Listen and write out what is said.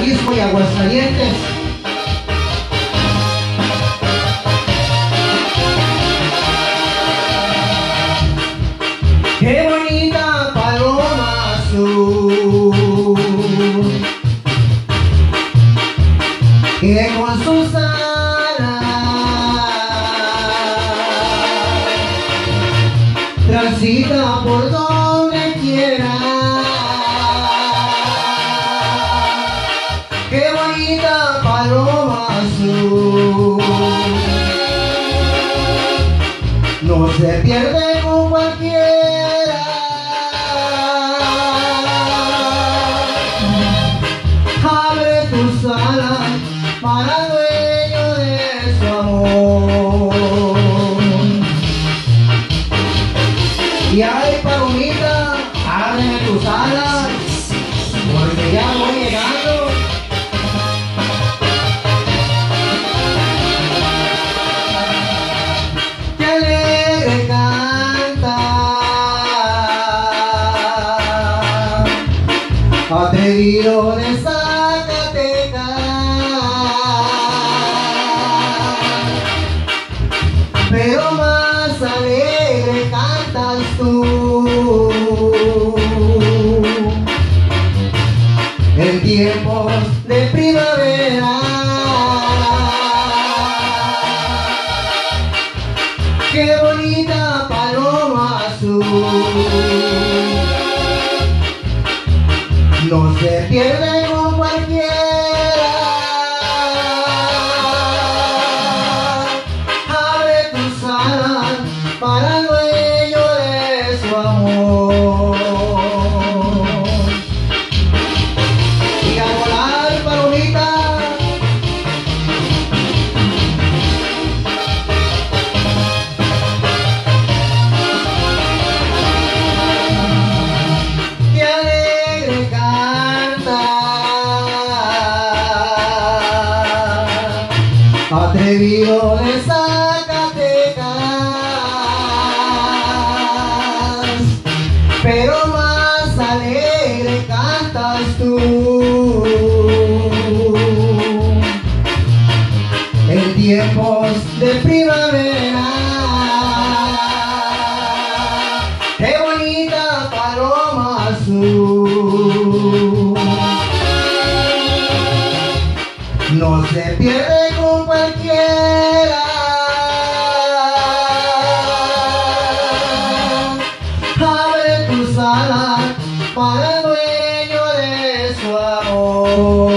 Jalisco y Aguascalientes. Qué bonita paloma azul, que con sus alas transita por donde quiera. Qué bonita paloma azul, no se pierde con cualquiera. Abre tus alas para el dueño de su amor. Y ay, palomita, ábreme tus alas, porque ya voy llegando. Qué alegre canta, atrevido de Zacatecas, pero más alegre cantas tú. En tiempos de primavera, qué bonita paloma azul, no se pierde con cualquiera. Abre tus alas para el dueño de su amor. Y a volar, palomita. Qué alegre canta, atrevido de Zacatecas, pero más alegre cantas tú. En tiempos de primavera, qué bonita paloma azul, no se pierde con cualquiera. Abre tus alas para el dueño de su amor.